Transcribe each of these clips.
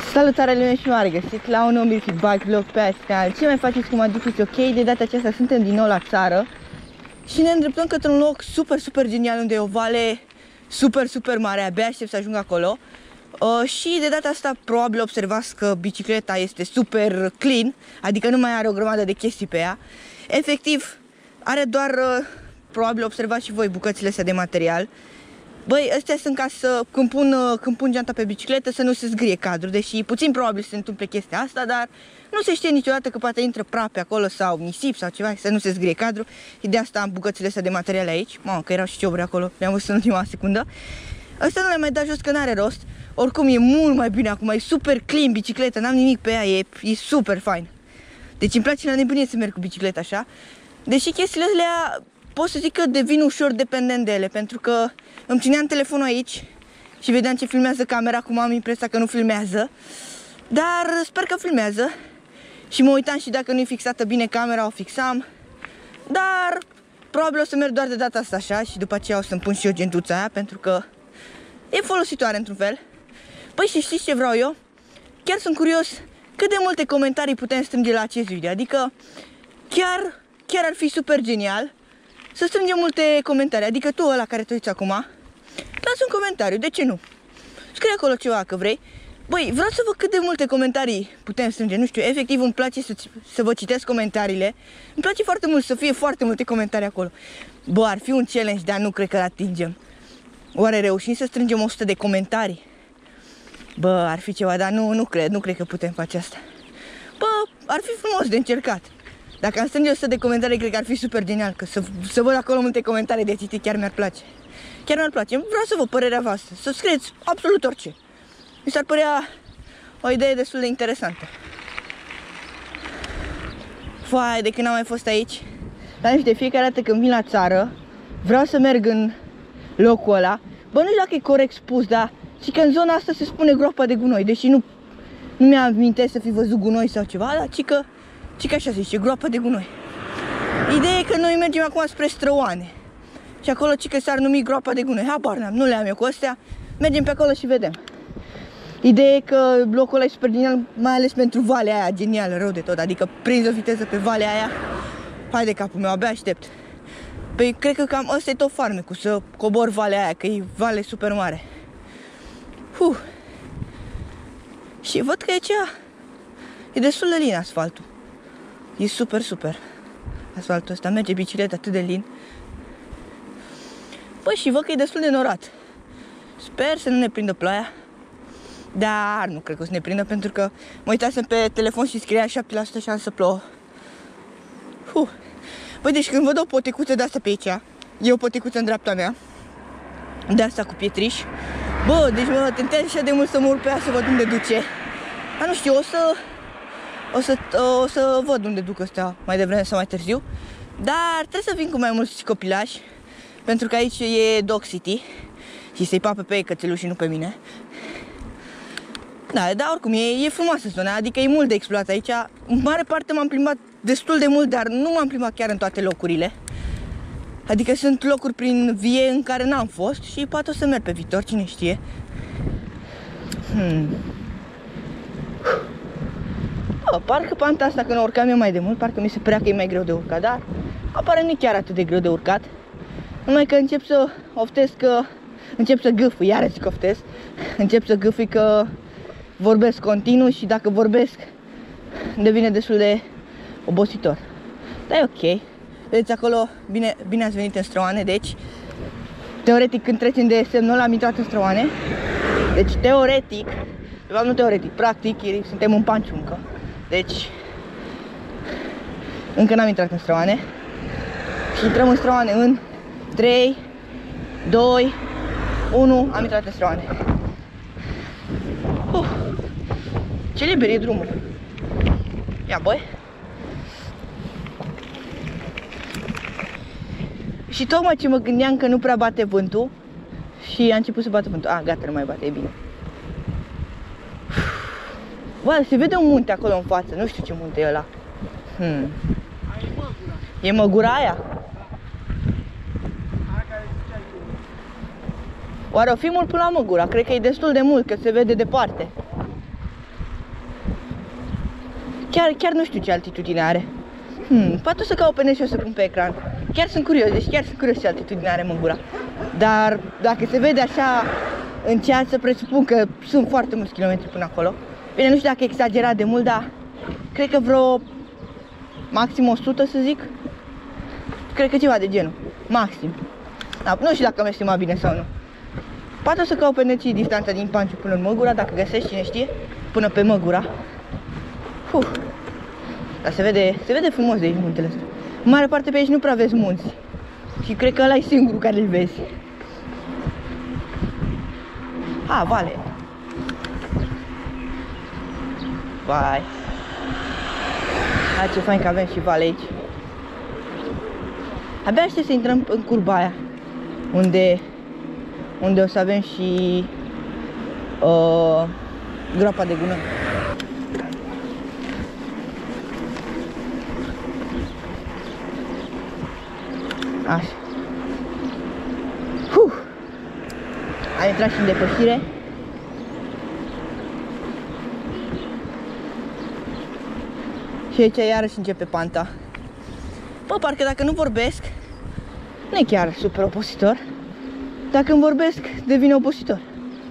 Salutare lume și m-am regăsit la un nou Milky Bike vlog pe acest canal. Ce mai faceți, cum aduceți, ok? De data aceasta suntem din nou la țară și ne îndreptăm către un loc super genial unde e o vale super mare. Abia aștept să ajung acolo. Și de data asta probabil observați că bicicleta este super clean, adică nu mai are o grămadă de chestii pe ea. Efectiv, are doar, probabil observați și voi, bucățile astea de material. Băi, astea sunt ca să, când pun geanta pe bicicletă, să nu se zgrie cadrul, deși puțin probabil se întâmple chestia asta, dar nu se știe niciodată că poate intră prape acolo sau nisip sau ceva, să nu se zgrie cadrul. Și de asta am bucățile astea de material aici. Mamă, că erau și cioburi acolo, le-am văzut în ultima secundă. Asta nu le-am mai dat jos că n-are rost. Oricum e mult mai bine acum, e super clean bicicleta, n-am nimic pe ea, e super fain. Deci îmi place la nebunie să merg cu bicicleta așa. Deși chestiile astea pot să zic că devin ușor dependent de ele, pentru că îmi țineam telefonul aici și vedeam ce filmează camera, acum am impresia că nu filmează. Dar sper că filmează. Și mă uitam și dacă nu e fixată bine camera, o fixam. Dar probabil o să merg doar de data asta așa și după aceea o să-mi pun și eu gentuța aia, pentru că e folositoare într-un fel. Păi și știți ce vreau eu? Chiar sunt curios cât de multe comentarii putem strânge la acest video. Adică chiar ar fi super genial să strângem multe comentarii. Adică tu, ăla care te uiți acum, lasă un comentariu, de ce nu? Scrie acolo ceva că vrei. Băi, vreau să văd cât de multe comentarii putem strânge. Nu știu, efectiv îmi place să vă citesc comentariile. Îmi place foarte mult să fie foarte multe comentarii acolo. Bă, ar fi un challenge, dar nu cred că l-atingem. Oare reușim să strângem 100 de comentarii? Bă, ar fi ceva, dar nu cred că putem face asta. Bă, ar fi frumos de încercat. Dacă am strânge 100 de comentarii, cred că ar fi super genial. Că să văd acolo multe comentarii de citit, chiar mi-ar place. Chiar mi-ar place. Vreau să văd părerea voastră. Să scrieți absolut orice. Mi s-ar părea o idee destul de interesantă. Foaie, de când am mai fost aici. Dar nu știu, de fiecare dată când vin la țară, vreau să merg în locul ăla. Bă, nu știu dacă e corect spus, dar și că în zona asta se spune groapa de gunoi. Deși nu mi-am amintesc să fi văzut gunoi sau ceva, dar ci că așa se zice, groapă de gunoi. Ideea e că noi mergem acum spre Străoane. Și acolo ci că s-ar numi groapa de gunoi. Habar n-am, nu le-am eu cu astea. Mergem pe acolo și vedem. Ideea e că locul ăla e super genial, mai ales pentru valea aia genială, rău de tot. Adică prins o viteză pe valea aia. Hai de capul meu, abia aștept. Păi cred că cam ăsta e tot farmecul, să cobor valea aia, că e vale super mare. Și văd că aici e destul de lin asfaltul. E super asfaltul ăsta, merge bicicleta atât de lin. Păi și văd că e destul de norat. Sper să nu ne prindă ploaia. Dar nu cred că o să ne prindă, pentru că mă uitasem pe telefon și scria 7% șansă să plouă. Păi deci când văd o potecuță de asta pe aici, e o potecuță în dreapta mea, de asta cu pietriș. Bă, deci mă tentează așa de mult să mă urc pe ea să văd unde duce. Dar nu știu, o să văd unde duc ăstea mai devreme sau mai târziu. Dar trebuie să vin cu mai mulți copilași, pentru că aici e Dog City și să-i papă pe ei cățeluși și nu pe mine. Da, dar oricum e frumoasă zona, adică e mult de explorat aici. În mare parte m-am plimbat destul de mult, dar nu m-am plimbat chiar în toate locurile. Adică sunt locuri prin vie în care n-am fost și poate o să merg pe viitor, cine știe. Parcă panta asta când o urcam eu mai de mult, parcă mi se părea că e mai greu de urcat, dar apare nu e chiar atât de greu de urcat. Numai că încep să oftesc că încep să gâfâi, iară zic oftesc. Încep să gâfâi că vorbesc continuu și dacă vorbesc devine destul de obositor. Dar e ok. Vedeți acolo, bine ați venit în Străoane, deci teoretic când trecem de semnul ăla am intrat în Străoane. Deci teoretic, de fapt nu teoretic, practic suntem în Panciu încă. Deci încă n-am intrat în Străoane. Și intrăm în Străoane în 3, 2, 1, am intrat în Străoane. Ce liber e drumul. Ia băi. Și tocmai ce mă gândeam că nu prea bate vântul și a început să bată vântul. Gata, nu mai bate, e bine. Bă, se vede un munte acolo în față, nu știu ce munte e ăla. E Măgura aia? Oare o fi mult până la Măgura? Cred că e destul de mult, că se vede departe. Chiar nu știu ce altitudine are. Poate o să caut pe net și o să pun pe ecran. Chiar sunt curios, deci chiar sunt curios ce altitudine are Măgura. Dar dacă se vede așa în ceață, presupun că sunt foarte mulți kilometri până acolo. Bine, nu știu dacă e exagerat de mult, dar cred că vreo maxim 100, să zic. Cred că ceva de genul. Maxim. Da, nu știu dacă am estimat bine sau nu. Poate o să caut pe net și distanța din Panciu până în Măgura, dacă găsești, cine știe, până pe Măgura. Dar se vede frumos de aici muntele ăsta. În mare parte pe aici nu prea vezi munți. Și cred că ăla e singurul care îl vezi. Vale. Vai. Ce fain că avem și vale aici. Abia aștept să intrăm în curba aia, unde o să avem și groapa de gunoi. Așa. Am intrat și în depășire. Și aici iarăși începe panta. Bă, parcă dacă nu vorbesc, nu e chiar super obositor. Dacă îmi vorbesc, devine obositor.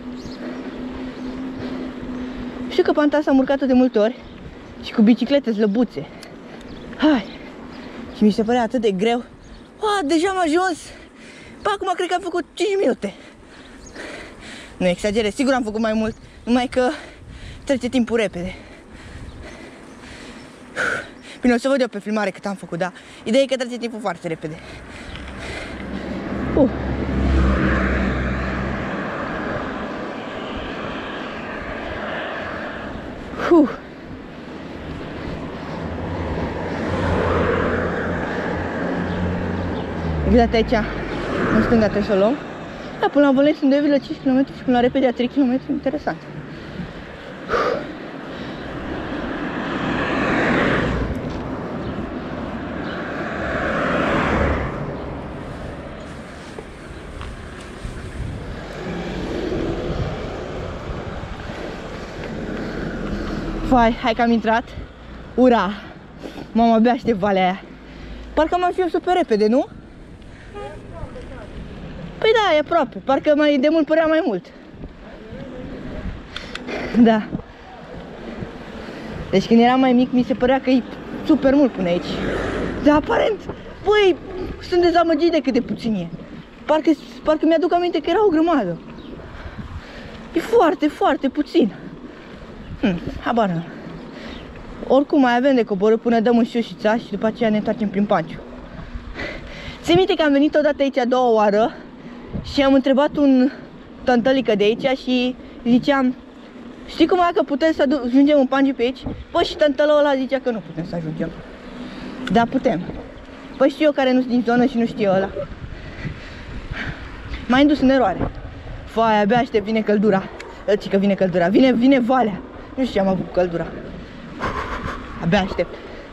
Știu că panta asta am urcat-o de multe ori și cu biciclete slăbuțe. Și mi se părea atât de greu. Deja am ajuns. Bă, acum cred că am făcut 5 minute. Nu exagerez, sigur am făcut mai mult, numai că trece timpul repede. Bine, o să văd eu pe filmare cât am făcut, da. Ideea e că trece timpul foarte repede. Exact aici, în stânga trebuie să o luăm. Da, până la Văleni sunt 2,5 km și până la Repedea 3 km, interesant. Hai că am intrat. Ura! Mama, abia aștept valea aia. Parcă m-am fi eu super repede, nu? Păi da, e aproape. Parcă mai de mult părea mai mult. Da. Deci când eram mai mic mi se părea că e super mult până aici. Dar aparent, băi, sunt dezamăgit de cât de puțin e. Parcă mi-aduc aminte că era o grămadă. E foarte, foarte puțin. Habar nu. Oricum mai avem de coborât până dăm în Șușița și după aceea ne întoarcem prin Panciu. Țin minte că am venit odată aici a doua oară și am întrebat un tântălică de aici și ziceam: știi cum e că putem să ajungem în Panciu pe aici? Păi și tântălul ăla zicea că nu putem să ajungem. Da, putem. Păi știu eu care nu sunt din zonă și nu știu ăla. M-a indus în eroare. Fai, abia aștept, vine căldura. Că vine căldura, vine valea. Nu știu ce am avut cu căldura. Abia aștept.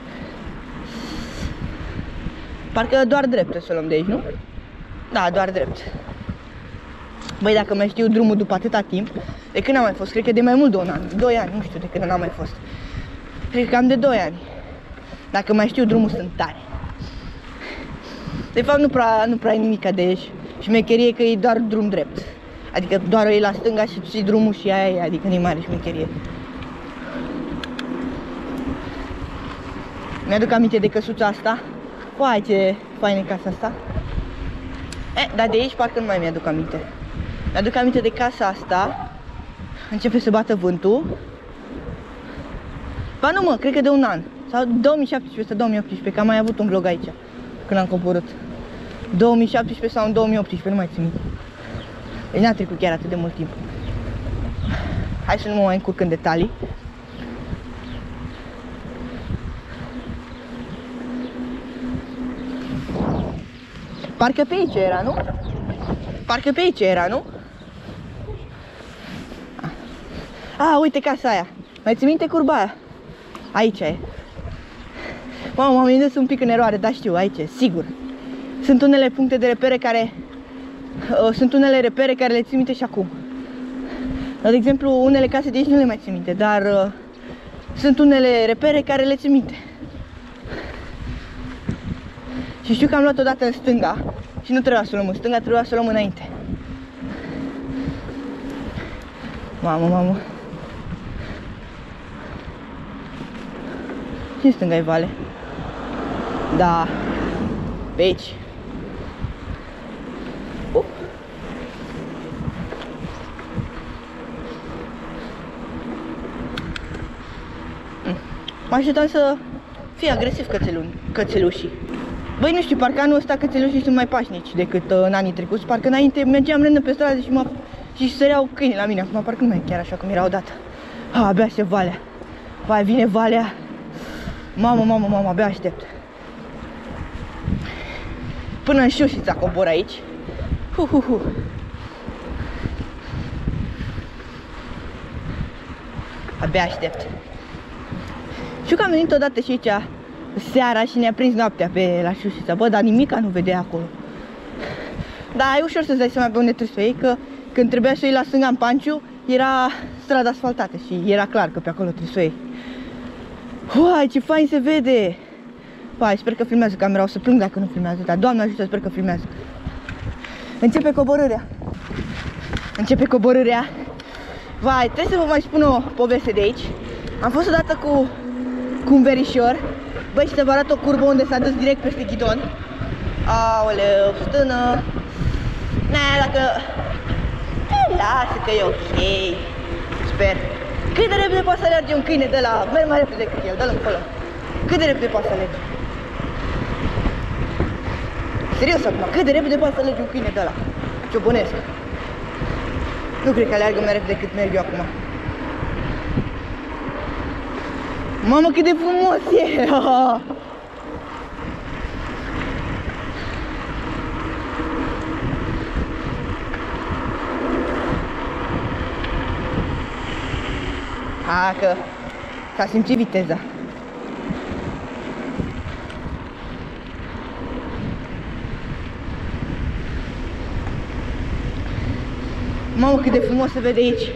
Parcă doar drept trebuie să o luăm de aici, nu? Da, doar drept. Băi, dacă mai știu drumul după atâta timp, de când n-am mai fost? Cred că de mai mult de un an, 2 ani, nu știu de când n-am mai fost. Cred că cam de 2 ani. Dacă mai știu drumul, sunt tare. De fapt, nu prea e nimica de aici. Șmecherie că e doar drum drept. Adică doar e la stânga și drumul și aia e, adică nu-i mare șmecherie. Mi-aduc aminte de căsuța asta. Uai, ce faină e casa asta. Dar de aici parcă nu mai mi-aduc aminte. Mi-aduc aminte de casa asta. Începe să bată vântul. Ba nu mă, cred că de un an. Sau 2017 sau 2018, că am mai avut un vlog aici când am coborât. 2017 sau în 2018, nu mai țin minte. Deci n-a trecut chiar atât de mult timp. Hai să nu mă mai încurc în detalii. Parcă pe aici era, nu? Parcă pe aici era, nu? Uite casa aia. Mai ții minte curba aia? Aici e. Mamă, m-am indus un pic în eroare, dar știu, aici e, sigur. Sunt unele puncte de repere care... sunt unele repere care le țin minte și acum. De exemplu, unele case de aici nu le mai țin minte, dar sunt unele repere care le țin minte. Și știu că am luat odată în stânga și nu trebuia să o luăm în stânga, trebuia să o luăm înainte. Mamă, mamă. Și în stânga e vale. Da. Pe aici. Mă așteptam să fie agresiv cățelușii. Băi, nu știu, parcă anul ăsta cățelușii sunt mai pașnici decât în anii trecuți. Parcă înainte mergeam rândă pe stradă și săreau câinii la mine. Acum parcă nu mai e chiar așa cum era odată. Abia aștept valea. Vai, vine valea. Mamă, mamă, mamă, abia aștept. Până în Șușița cobor aici. Abia aștept. Știu că am venit odată și aici seara și ne-a prins noaptea pe la Șușița. Bă, dar nimica nu vedea acolo. Dar e ușor să-ți dai seama pe unde trebuie să o iei, că când trebuia să o iei la stânga în Panciu, era strada asfaltată și era clar că pe acolo trebuie să o iei. Uai, ce fain se vede! Vai, sper că filmează camera, o să plâng dacă nu filmează, dar Doamne ajută, sper că filmează. Începe coborârea. Începe coborârea. Vai, trebuie să vă mai spun o poveste de aici. Am fost odată cu un verișor. Băi, și să vă arăt o curbă unde s-a dus direct peste ghidon. Aoleu, stână. Dacă... Lasă că e ok. Sper. Cât de repede poate să alerge un câine de la... Merg mai repede decât el, dă-l încolo. Cât de repede poate să alerge? Serios acum, cât de repede poate să alerge un câine de ăla? Ciobănesc. Nu cred că alergă mai repede decât merg eu acum. Mamă, cât de frumos e! Că s-a simțit viteza. Mamă, cât de frumos se vede aici.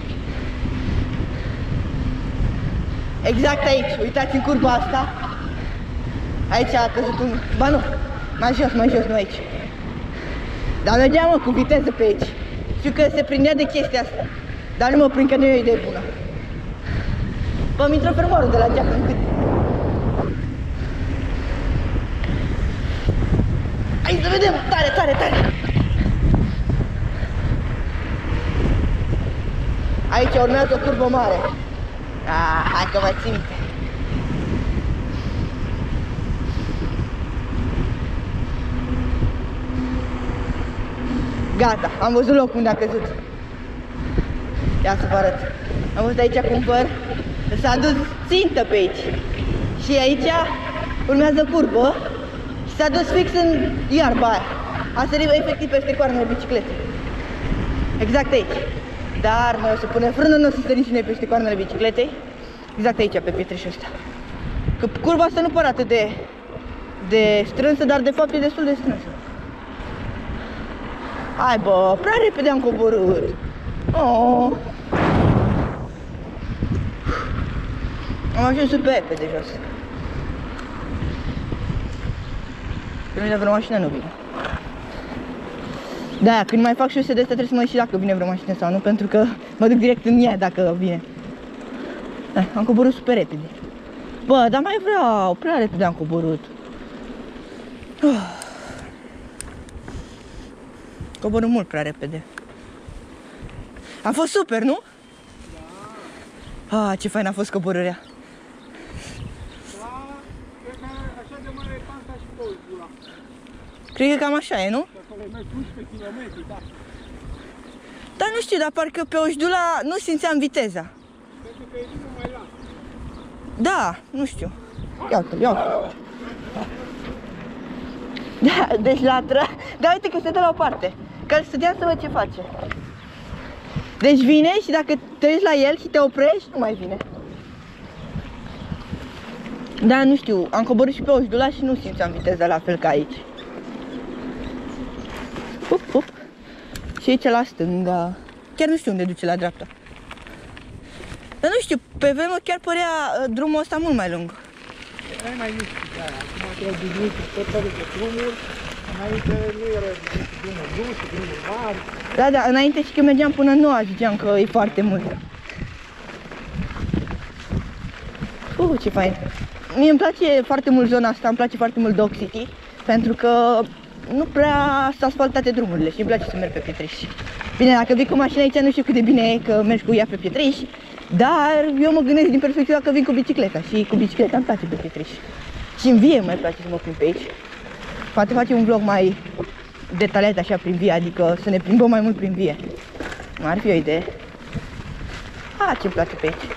Exact aici, uitați în curba asta. Aici a căzut un... Ba nu, mai jos, nu aici. Dar mergeam, mă, cu viteză pe aici. Știu că se prindea de chestia asta, dar nu mă prind, că nu e o idee bună. Bă, mi intră fermoarul de la geacă în cât. Hai să vedem, tare, tare, tare. Aici urmează o curbă mare. Hai că mai țin minte. Gata, am văzut locul unde a căzut. Ia să vă arăt. Am văzut aici cu un păr. S-a dus țintă pe aici. Și aici urmează curbă. Și s-a dus fix în iarba aia. A sărit efectiv peste coarnele bicicletei. Exact aici. Dar noi o să punem frână, nu o să sărim și noi peste coarnele bicicletei. Exact aici, pe pietrișul ăsta. Că curba asta nu pare atât de strânsă, dar de fapt e destul de strânsă. Hai, bă, prea repede am coborât. Oh. Am ajuns super repede jos. Când vine vreo mașină, nu vine. Da, când mai fac șose de astea trebuie să mă uit și dacă vine vreo mașină sau nu, pentru că mă duc direct în ea dacă vine. Am coborât super repede. Bă, dar mai vreau, prea repede am coborât. Coborât mult prea repede. A fost super, nu? Da. Ce fain a fost coborârea. Da, cred că așa de mare e panta și pe Oșdula. Cred că cam așa e, nu? Acolo mergi 11 km, da. Dar nu știu, dar parcă pe Oșdula nu simțeam viteza. Pentru că e drumul mai lat. Da, nu știu. Ia uite. Da, deci latră. Da, uite că se dă la o parte. Că îl studiam să văd ce face. Deci vine și dacă te uiți la el și te oprești, nu mai vine. Da, nu știu, am coborât și pe Oșdula și nu simțeam viteza la fel ca aici. Pup. Și aici la stânga. Chiar nu știu unde duce la dreapta. Dar nu știu, pe vremuri chiar părea drumul ăsta mult mai lung. Ai mai mici de aia, acum te-au obișnuit cu tot felul de drumuri, înainte nu era drumuri dulci, drumuri mari. Da, da, înainte și când mergeam până nu ziceam că e foarte mult. Ce fain. Mie îmi place foarte mult zona asta, îmi place foarte mult Dog City, pentru că nu prea sunt asfaltate drumurile și îmi place să merg pe pietriș. Bine, dacă vii cu mașina aici nu știu cât de bine e că mergi cu ea pe pietriș, dar eu mă gândesc din perspectiva că vin cu bicicleta și cu bicicleta îmi place pe pietriș. Și în vie mai place să mă plimb pe aici. Poate face un vlog mai detaliat așa prin vie, adică să ne plimbăm mai mult prin vie. Ar fi o idee. Ce-mi place pe aici.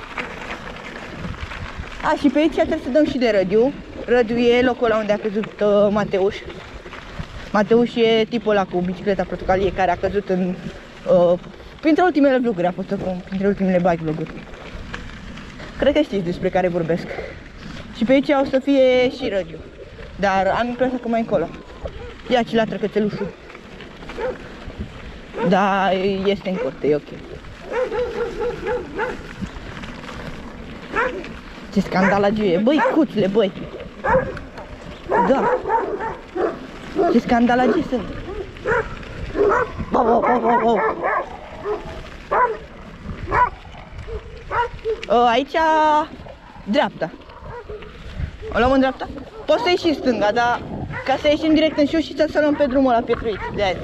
Și pe aici trebuie să dăm și de Rădiu. Rădiu e locul ăla unde a căzut Mateuș. Mateuș e tipul ăla cu bicicleta portocalie care a căzut în... printre ultimele vloguri, a fost acum, printre ultimele bike vloguri. Cred că știți despre care vorbesc. Și pe aici o să fie și Rădiu. Dar am impresia că mai încolo. Ia ce latră cățelușul. Da, este în curte, e ok. Ce scandalagie, băi, cuțule, băi. Da. Ce scandalagii sunt. Aici dreapta. O luăm în dreapta? Poți să ieși în stânga, dar ca să ieșim direct în șus și să luăm pe drumul ăla pietruit. De aia.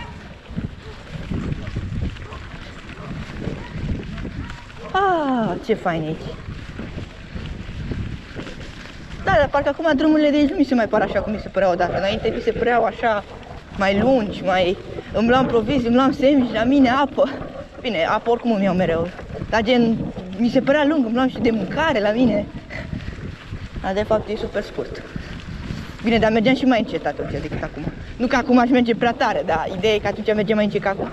Ce fain e aici. Da, dar parcă acum drumurile de aici nu mi se mai par așa cum mi se păreau odată. Înainte mi se păreau așa mai lungi, mai... Îmi luam provizii, îmi luam sandwich, la mine apă. Bine, apă oricum îmi iau mereu. Dar gen, mi se părea lung, îmi luam și de mâncare la mine. Dar de fapt e super scurt. Bine, dar mergeam și mai încet atunci decât acum. Nu că acum aș merge prea tare, dar ideea e că atunci mergem mai încet ca acum.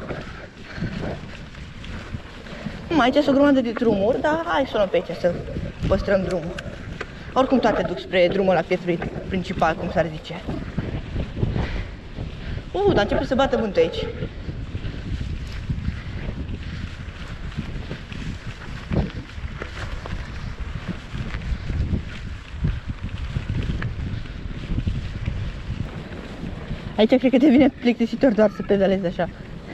Aici sunt o grămadă de drumuri, dar hai să o luăm pe aici să păstrăm drumul. Oricum toate duc spre drumul la pietruit principal, cum s-ar zice. Dar începe să bată vântul aici. Aici cred că devine plictisitor doar să pedalezi așa.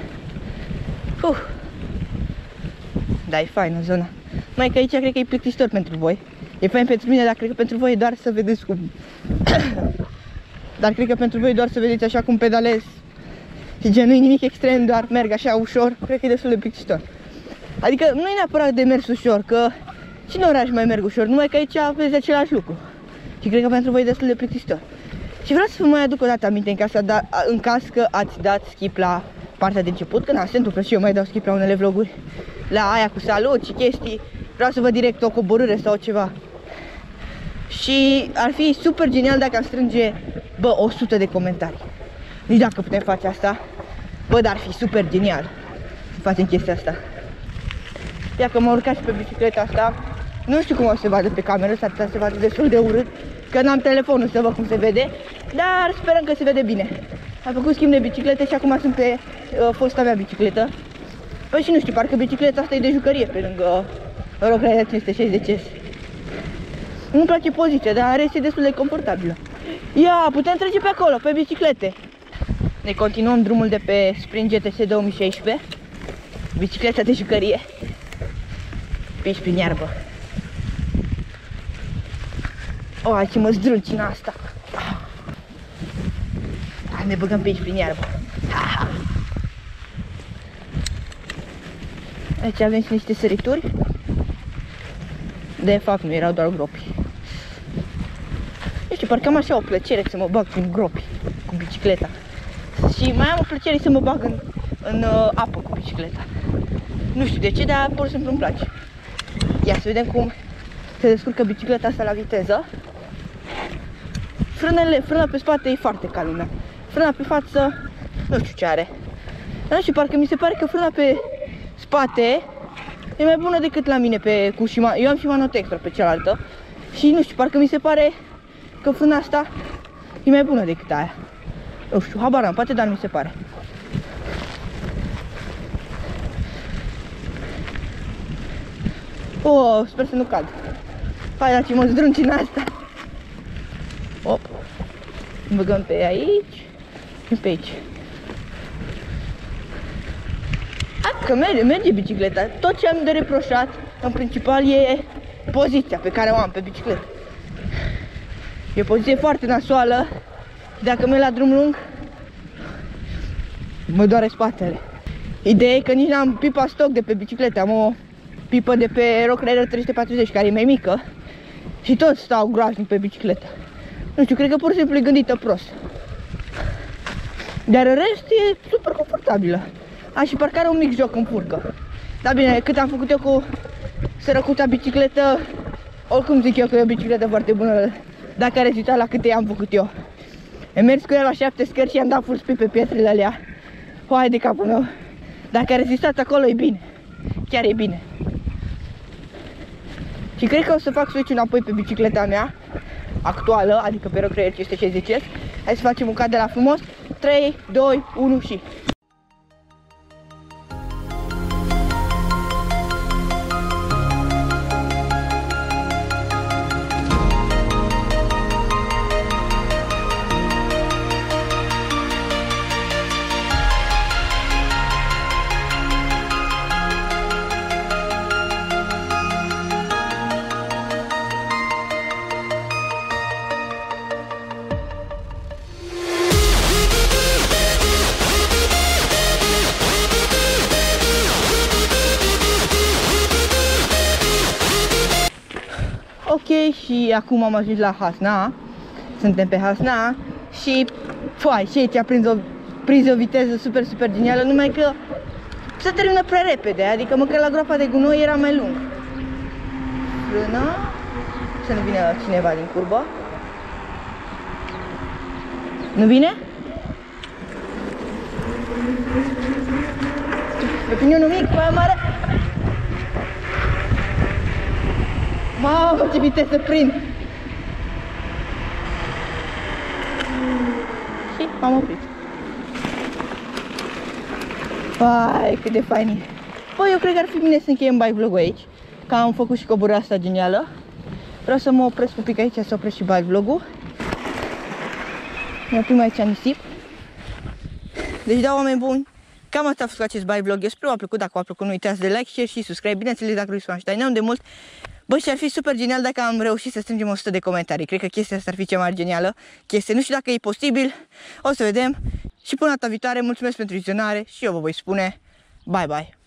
Da, e faină zona. Mai că aici cred că e plictisitor pentru voi. E fain pentru mine, dar cred că pentru voi e doar să vedeți cum... Dar cred că pentru voi e doar să vedeți așa cum pedalez. Și gen, nu-i nimic extrem, doar merg așa ușor. Cred că e destul de plictisitor. Adică nu e neapărat de mers ușor, că și în oraș mai merg ușor, numai că aici vezi același lucru. Și cred că pentru voi e destul de plictisitor. Și vreau să vă mai aduc o dată aminte în caz că ați dat skip la partea de început, că se întâmplă și eu mai dau skip la unele vloguri, la aia cu salut și chestii. Vreau să văd direct o coborâre sau ceva. Și ar fi super genial dacă am strânge, 100 de comentarii. Nici dacă putem face asta, dar ar fi super genial să facem chestia asta. Ia că m-am urcat și pe bicicleta asta. Nu știu cum o să se vadă pe cameră, s-ar putea să se vadă destul de urât, că n-am telefonul să văd cum se vede, dar sperăm că se vede bine. Am făcut schimb de biciclete și acum sunt pe fosta mea bicicletă. Păi și nu știu, parcă bicicleta asta e de jucărie pe lângă Rockrider 560S. Nu-mi place poziția, dar are este destul de confortabilă. Ia, putem trece pe acolo, pe biciclete. Ne continuăm drumul de pe Sprint GTS 2016. Bicicleta de jucărie. Piși prin iarbă. Hai ce mă zdrunci în asta. Ne băgăm pe aici prin iarbă. Aici avem și niște sărituri. De fapt nu erau doar gropi. Nu știu, parcă am așa o plăcere să mă bag prin gropi cu bicicleta. Și mai am o plăcere să mă bag în apă cu bicicleta. Nu știu de ce, dar pur și simplu îmi place. Ia să vedem cum se descurcă bicicleta asta la viteză. Frâna pe spate e foarte ca lumea. Frâna pe față, nu știu ce are. Dar nu știu, parcă mi se pare că frâna pe spate e mai bună decât la mine cu Shimano. Eu am Shimano Textor pe cealaltă. Și nu știu, parcă mi se pare că frâna asta e mai bună decât aia. Nu știu, habar am, poate, dar mi se pare. Oh, sper să nu cad. Hai, dați mă zdrunci în asta. Op. Băgăm pe aici și pe aici. Că merge bicicleta. Tot ce am de reproșat, în principal, e poziția pe care o am pe bicicletă. E o poziție foarte nasoală. Dacă merg la drum lung, mă doare spatele. Ideea e că nici n-am pipa stock de pe bicicletă. Am o pipă de pe Rock Rider 340, care e mai mică. Și tot stau groaznic pe bicicletă. Nu știu, cred că pur și simplu e gândită prost. Dar în rest e super confortabilă. A, și parcă are un mic joc în furcă. Dar bine, cât am făcut eu cu sărăcuța bicicletă, oricum zic eu că e o bicicletă foarte bună. Dacă a rezultat la câte am făcut eu. Am mers cu ea la 7 scări și am dat full speed pe pietrele alea. Hai de capul meu. Dacă a rezistat acolo e bine. Chiar e bine. Și cred că o să fac switch înapoi pe bicicleta mea actuală, adică pe Rock Rider 560S. Hai să facem un cad de la frumos. 3, 2, 1 și... Ok, și acum am ajuns la Hasna. Suntem pe Hasna și fai, și aici a prins o viteză super genială, numai că se termină prea repede, adică măcar la groapa de gunoi era mai lung. Frână, să nu vină cineva din curbă. Nu vine? Pe pinionul mic, mai mare. Mamă, ce viteză prind! Și m-am oprit. Vai, cât de fain e. Bă, eu cred că ar fi bine să încheiem bike vlog-ul aici, că am făcut și coborârea asta genială. Vreau să mă opresc un pic aici, să opresc și bike vlog-ul. Ne oprim aici nisip. Deci da, oameni buni, cam asta a fost cu acest bike vlog. Eu sper v-a plăcut. Dacă v-a plăcut, nu uitați de like, share și subscribe. Bineînțeles, dacă vreți să mă ajutați de mult. Bă, și ar fi super genial dacă am reușit să strângem 100 de comentarii. Cred că chestia asta ar fi cea mai genială chestie. Nu știu dacă e posibil, o să vedem. Și până data viitoare, mulțumesc pentru vizionare și eu vă voi spune bye bye.